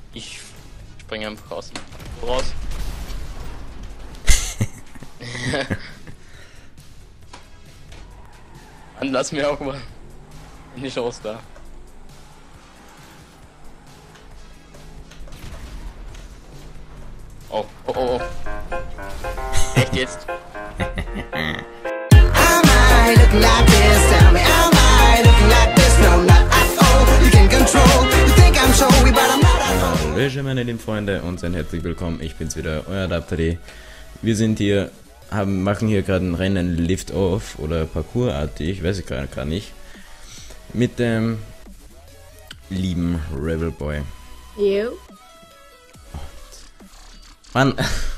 Ich springe einfach raus. Raus. Dann lass mir auch mal eine Chance da. Oh, oh, oh, oh. Echt jetzt? Hallöchen meine lieben Freunde und seid herzlich willkommen, ich bin's wieder, euer Adapter. Wir sind hier, machen hier gerade ein Rennen Lift-Off oder Parkour-artig, weiß ich gar nicht, mit dem lieben Rebel Boy. Jo. Mann!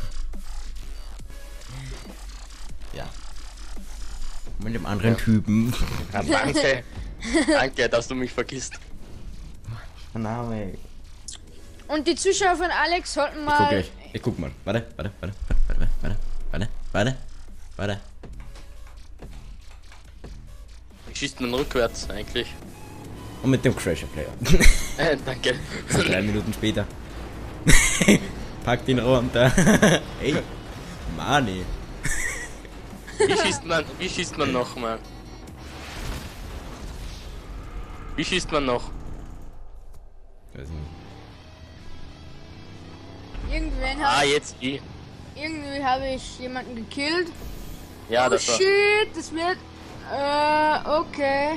Ja. Mit dem anderen Typen. Ja, danke. Danke, dass du mich vergisst. Name. Und die Zuschauer von Alex sollten mal. Ich guck mal. Warte. Ich schießt man rückwärts eigentlich. Und mit dem Crasher Player. Danke. 3 Minuten später. Packt ihn runter. Ey. Mani. Wie schießt man noch, Mann? Wie schießt man noch? Weiß nicht. Irgendwie habe ich jemanden gekillt. Ja, Oh das war. shit, das wird. Okay.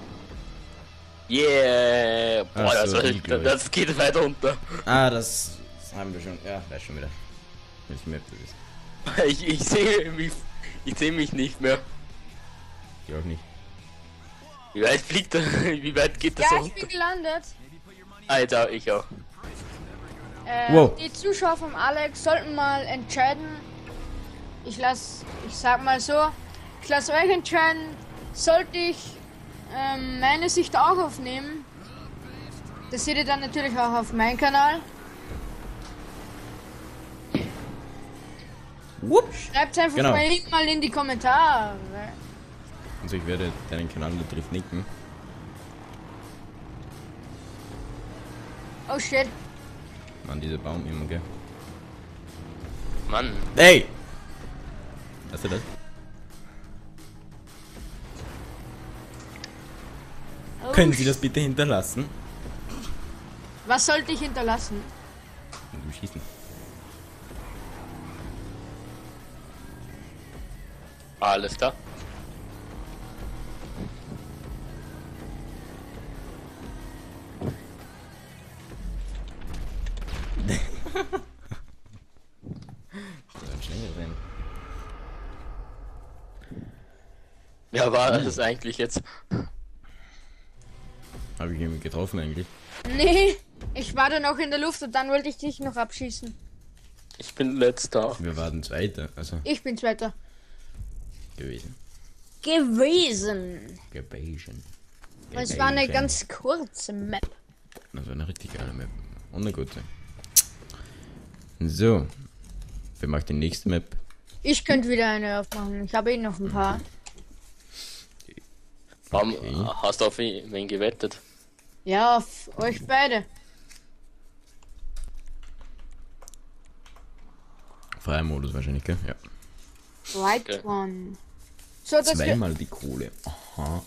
Yeah! Boah, Ach so, das geht weiter runter. Ah, das haben wir schon. Ja, weiß schon wieder. Nicht mehr gewesen. Ich sehe mich nicht mehr. Ich auch nicht. Wie weit fliegt er? Wie weit geht das Ja, ich runter? bin gelandet. Alter, ich auch. Wow. Die Zuschauer von Alex sollten mal entscheiden. Ich sag mal so, ich lasse euch entscheiden, sollte ich meine Sicht auch aufnehmen. Das seht ihr dann natürlich auch auf meinem Kanal. Schreibt einfach Genau. mal in die Kommentare. Also ich werde deinen Kanal da drauf nicken. Oh shit. Mann, dieser Baum immer, gell? Mann. Hey! Hast du das? Oh, Können Sie das bitte hinterlassen? Was sollte ich hinterlassen? Und du schießen. Alles klar. Dann schnell rein. Ja, war das eigentlich jetzt? Habe ich ihn getroffen eigentlich? Nee, ich war dann auch in der Luft und dann wollte ich dich noch abschießen. Ich bin letzter. Wir waren Zweiter, also Ich bin Zweiter. gewesen. Gewesen. Gewesen. Und es war eine ganz kurze Map. Das war eine richtig geile Map. Und eine gute. So. Wer macht die nächste Map? Ich könnte wieder eine aufmachen. Ich habe eh noch ein paar. Warum Okay. hast du auf wen gewettet? Ja, auf euch beide. Freier Modus wahrscheinlich, gell? Ja. Right Okay. one. So, dass wir, Zweimal die Kohle. Aha.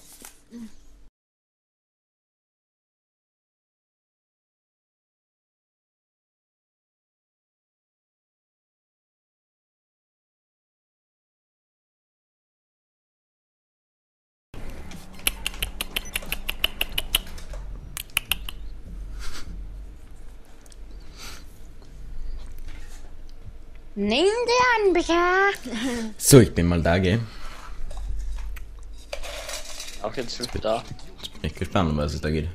nimm dir an, Becher. So, ich bin mal da, gell? Auch jetzt schon da. Jetzt bin ich gespannt, um was es da geht.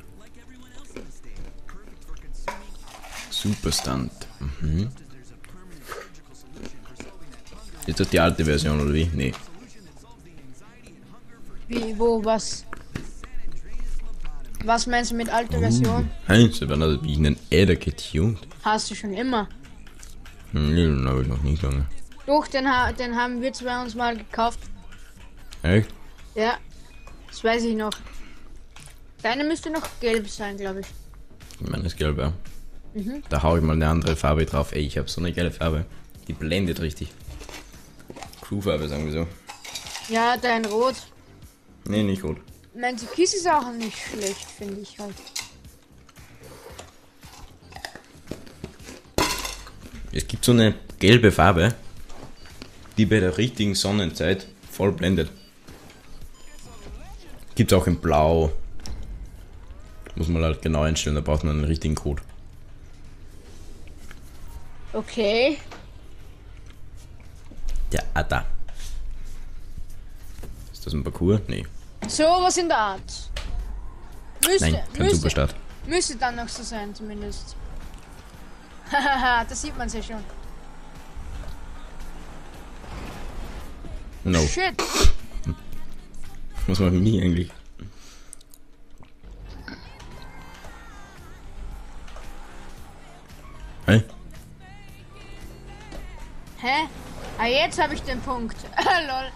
Superstunt. Mhm. Ist das die alte Version oder wie? Nee. Wie, wo, was? Was meinst du mit alter Version? Heinz, wann hat ich einen Äder getuned? Hast du schon immer. Nee, den habe ich noch nie lange. Doch, den haben wir zwei uns mal gekauft. Echt? Ja, das weiß ich noch. Deine müsste noch gelb sein, glaube ich. Ich meine, das gelb, ja. Da hau ich mal eine andere Farbe drauf. Ey, ich habe so eine geile Farbe. Die blendet richtig. Crewfarbe, sagen wir so. Ja, dein Rot. Nee, nicht rot. Mein Türkis ist auch nicht schlecht, finde ich halt. Es gibt so eine gelbe Farbe, die bei der richtigen Sonnenzeit voll blendet. Gibt auch in Blau. Muss man halt genau einstellen, da braucht man einen richtigen Code. Okay. Der Ada. Ist das ein Parcours? Nee. So was in der Art. Nein, kein Superstart. Müsste dann noch so sein, zumindest. Hahaha, das sieht man ja schon. No. Shit. Was machen die eigentlich? Hey? Hä? Ah, jetzt habe ich den Punkt. Lol.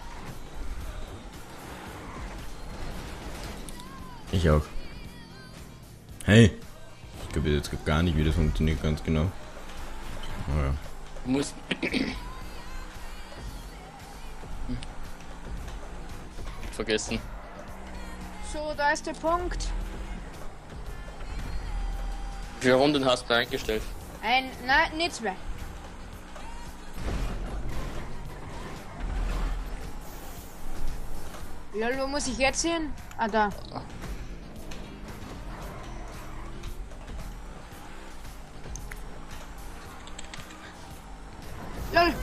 Ich auch. Hey! Ich glaube jetzt gar nicht, wie das funktioniert, ganz genau. Oh ja. Muss. Vergessen. So, da ist der Punkt. Wie viele Runden hast du eingestellt? Nein, nicht zwei. Lol, wo muss ich jetzt hin? Ah, da. Lol.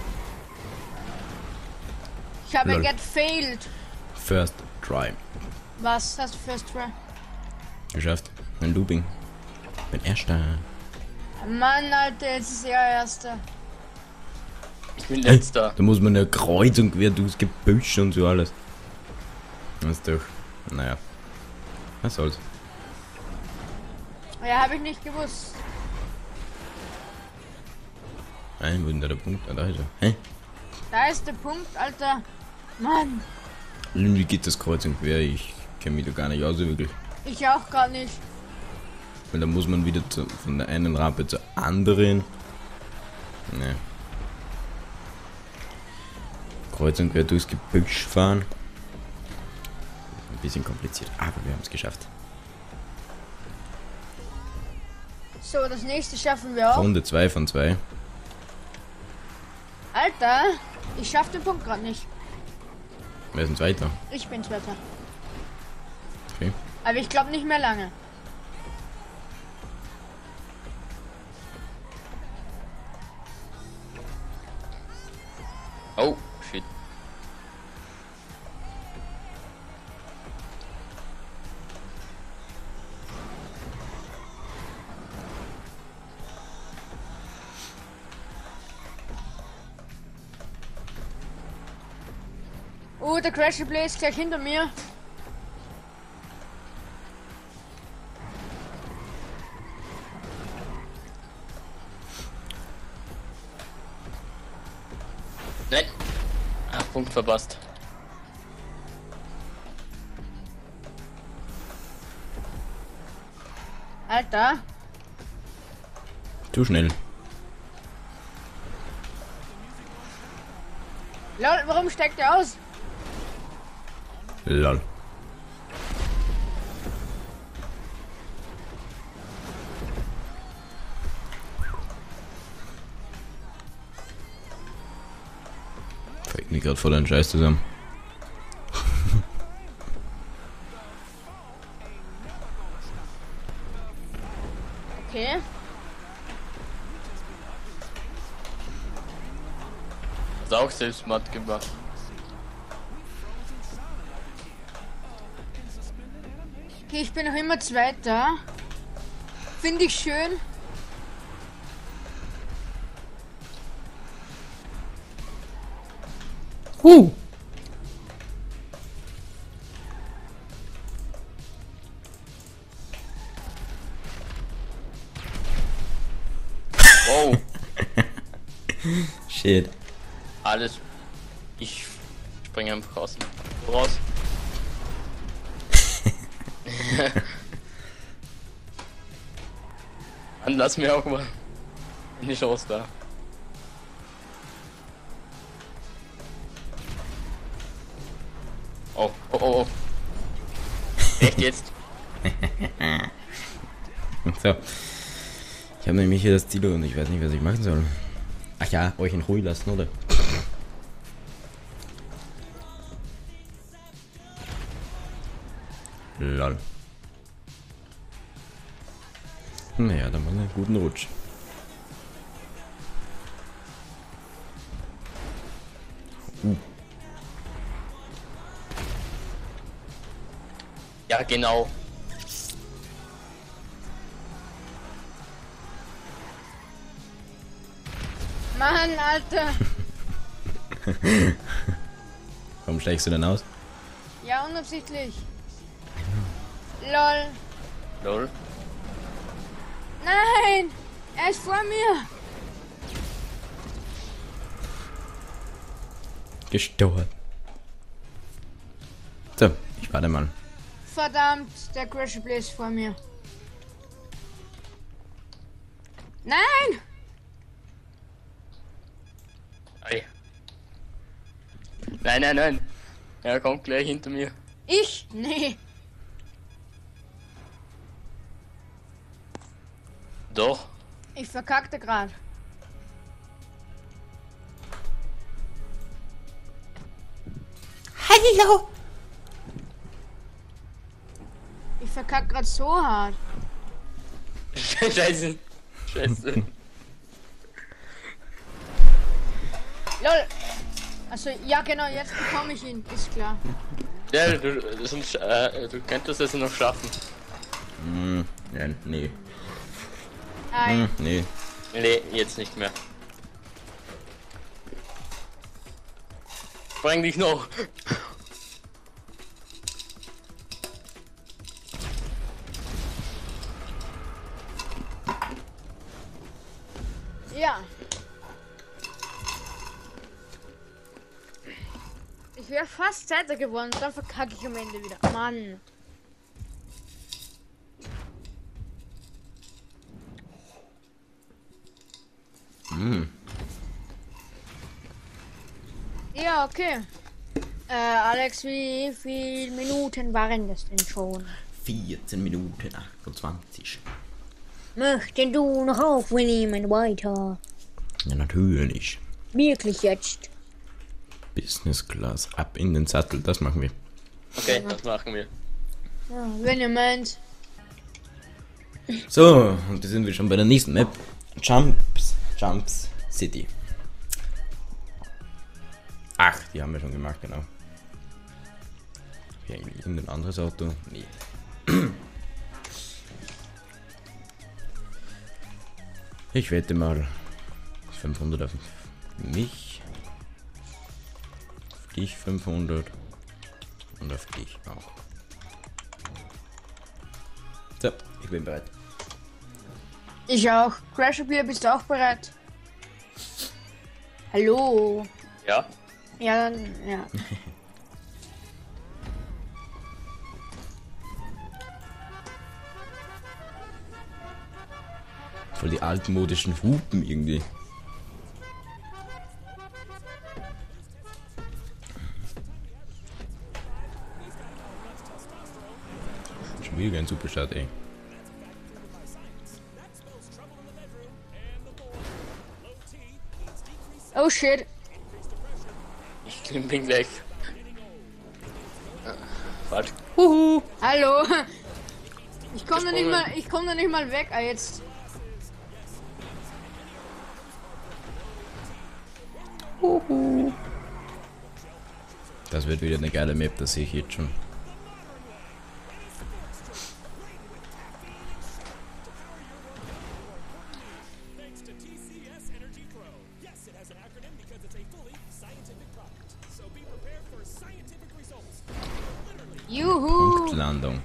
Ich habe Lol. get failed. First try. Was hast du first try? Geschafft. Ein Looping. Bin erster. Mann, Alter, jetzt ist er erster. Ich bin letzter. Da muss man eine Kreuzung quer durchs Gebüsch und so alles. Das ist doch. Naja. Was soll's. Ja, habe ich nicht gewusst. Ein Wunder, der Punkt. Ah, da ist er. Hä? Da ist der Punkt, Alter. Mann, Wie geht das Kreuzung quer? Ich kenne mich da gar nicht aus, wirklich. ich auch gar nicht. Weil da muss man wieder von der einen Rampe zur anderen. Ne. Kreuzung quer durchs Gebüsch fahren. Ein bisschen kompliziert, aber wir haben es geschafft. So, das nächste schaffen wir auch. Runde 2 von 2. Alter, ich schaff den Punkt gerade nicht. Wer ist ein Zweiter? Ich bin Zweiter. Okay. Aber ich glaube nicht mehr lange. Oh, shit. Oh, der Crash Replay ist gleich hinter mir. Nein. Ah, Punkt verpasst. Alter. Zu schnell. Lol, warum steigt der aus? Lol. Fällt mir gerade voll ein Scheiß zusammen. Okay. Hast auch selbst matt gemacht. Okay, ich bin noch immer Zweiter. Finde ich schön. Wow. Shit. Alles. Ich springe einfach raus. Raus. Dann lass mir auch mal eine Chance da. Oh, oh, oh, oh. Echt jetzt? So. Ich habe nämlich hier das Ziel und ich weiß nicht, was ich machen soll. Ach ja, euch in Ruhe lassen, oder? Lol. Naja, dann mal einen guten Rutsch. Ja, genau. Mann, Alter. Warum steigst du denn aus? Ja, unabsichtlich. Lol. Lol. Nein! Er ist vor mir! Gestört. So, ich warte mal. Verdammt, der Crashable ist vor mir. Nein! Ei. Nein, nein, nein. Er kommt gleich hinter mir. Ich? Nee. Doch. Ich verkackte gerade. Hallo! Ich verkack gerade so hart. Scheiße. Scheiße. Lol. Also, ja genau, jetzt bekomme ich ihn, ist klar. Ja, du könntest es noch schaffen. Ja, nee. Ei. Nee. Nee, jetzt nicht mehr. Spreng dich noch. Ja. Ich wäre fast Zweiter geworden, dann verkacke ich am Ende wieder. Mann. Ja, okay. Alex, wie viele Minuten waren das denn schon? 14 Minuten 28. Möchten du noch aufnehmen weiter? Ja, natürlich. Wirklich jetzt? Business Class, ab in den Sattel, das machen wir. Okay, das machen wir. Ja, wenn ihr meint. So, und da sind wir schon bei der nächsten Map. Jumps City. Ach, die haben wir schon gemacht, genau. Hab ich eigentlich irgendein anderes Auto? Nee. Ich wette mal 500 auf mich, auf dich 500 und auf dich auch. So, ich bin bereit. Ich auch. Crashable, bist du auch bereit? Hallo? Ja? Ja, dann, ja. Voll die altmodischen Hupen irgendwie. Schon wieder ein Superstart, ey. Oh shit. Ich bin gleich. Warte. Huhu. Hallo. Ich komme da nicht mal, da nicht mal weg. Ah, jetzt. Das wird wieder eine geile Map, das sehe ich jetzt schon. Juhu. Punktlandung.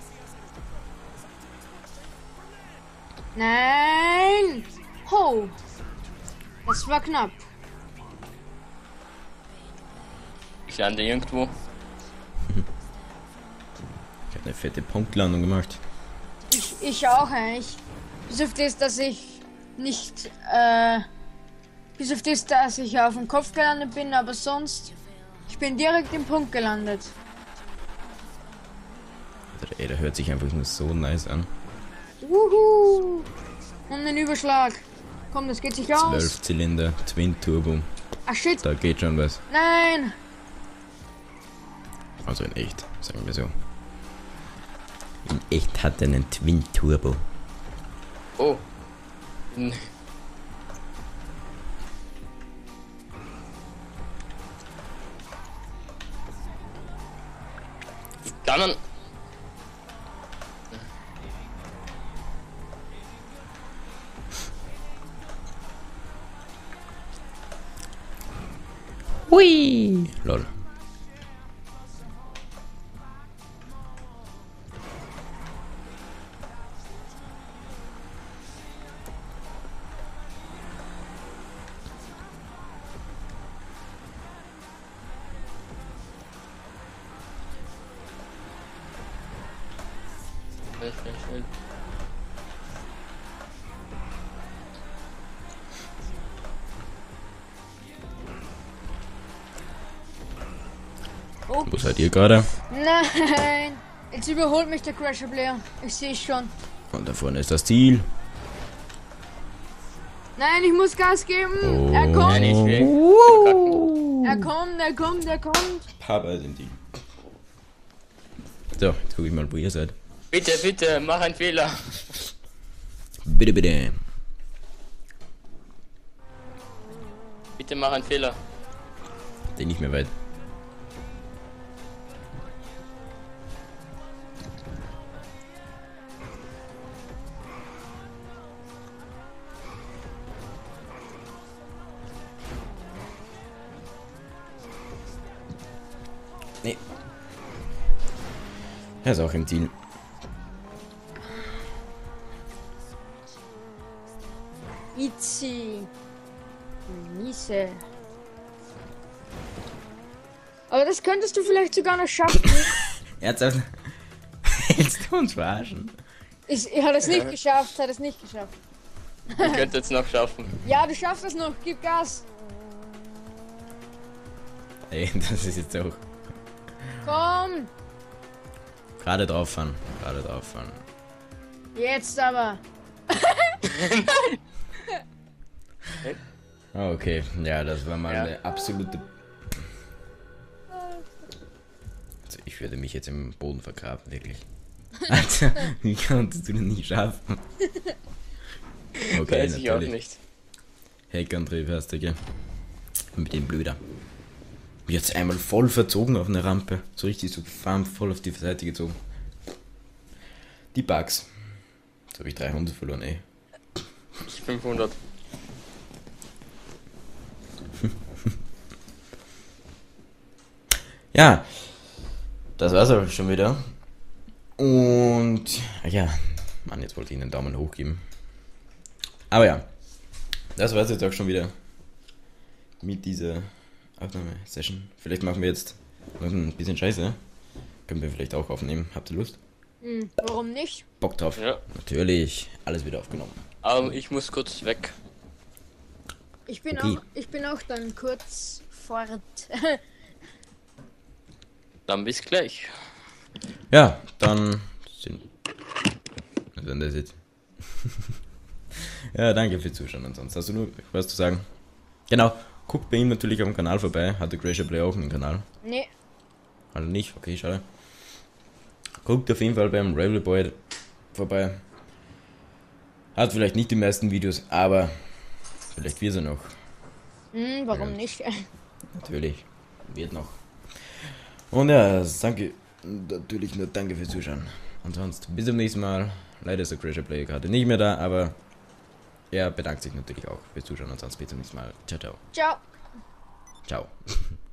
Nein. Ho. Das war knapp. Ich lande irgendwo. Ich habe eine fette Punktlandung gemacht. Ich auch eigentlich. Bis auf das, dass ich nicht, bis auf das, dass ich auf dem Kopf gelandet bin, aber sonst, ich bin direkt im Punkt gelandet. Ey, der hört sich einfach nur so nice an. Wuhu! Und den Überschlag. Komm, das geht sich aus. 12 Zylinder, Twin Turbo. Ah, shit. Da geht schon was. Nein! Also in echt, sagen wir so. In echt hat er einen Twin Turbo. Oh. Hm. Dann. Hui! Lol. Wo seid ihr gerade? Nein! Jetzt überholt mich der Crasher Player. Ich sehe schon. Und da vorne ist das Ziel. Nein, ich muss Gas geben. Oh. Er kommt. Nein, ich will. Er kommt. Papa sind die. So, jetzt gucke ich mal, wo ihr seid. Bitte, bitte, mach einen Fehler. Bitte, bitte. Bitte mach einen Fehler. Den nicht mehr weit. Nee. Er ist auch im Ziel. Itzy. Niese. Aber das könntest du vielleicht sogar noch schaffen. Ernsthaft? Willst du uns verarschen? Er hat es nicht geschafft, hat es nicht geschafft. Ich könnte es noch schaffen. Ja, du schaffst es noch, gib Gas. Ey, das ist jetzt auch. Komm, Gerade drauf fahren. Gerade drauf fahren. jetzt aber. Okay, ja, das war mal Ja. eine absolute. Also ich würde mich jetzt im Boden vergraben, wirklich. Alter, wie konntest du das nicht schaffen? Okay, Weiß ich auch natürlich. nicht. Heckantrieb hast du, gell? Mit dem Blöder. Jetzt einmal voll verzogen auf eine Rampe. So richtig so gefahren, voll auf die Seite gezogen. Die Bugs. Jetzt habe ich 300 verloren, ey. Ich 500. Ja, das war's auch schon wieder. Und ja, Mann, jetzt wollte ich einen Daumen hoch geben. Aber ja, das war's jetzt auch schon wieder mit dieser Aufnahmesession. Vielleicht machen wir jetzt noch ein bisschen Scheiße. Können wir vielleicht auch aufnehmen. Habt ihr Lust? Warum nicht? Bock drauf? Ja. Natürlich, alles wieder aufgenommen. Aber ich muss kurz weg. Ich bin Okay. auch dann kurz fort. Dann bis gleich. Ja, dann sind. Was ist denn das jetzt? Ja, danke fürs Zuschauen. Ansonsten hast du nur was zu sagen. Genau, guckt bei ihm natürlich auf dem Kanal vorbei. Hat der Crasher Play auch einen Kanal? Nee. Also nicht, okay, schade. Guckt auf jeden Fall beim Railway Boy vorbei. Hat vielleicht nicht die meisten Videos, aber vielleicht wird er noch. Warum nicht? Natürlich, wird noch. Und ja, danke, natürlich nur danke fürs Zuschauen. Ansonsten bis zum nächsten Mal. Leider ist der Crasher Play gerade nicht mehr da, aber er bedankt sich natürlich auch fürs Zuschauen. Ansonsten bis zum nächsten Mal. Ciao, ciao. Ciao. Ciao.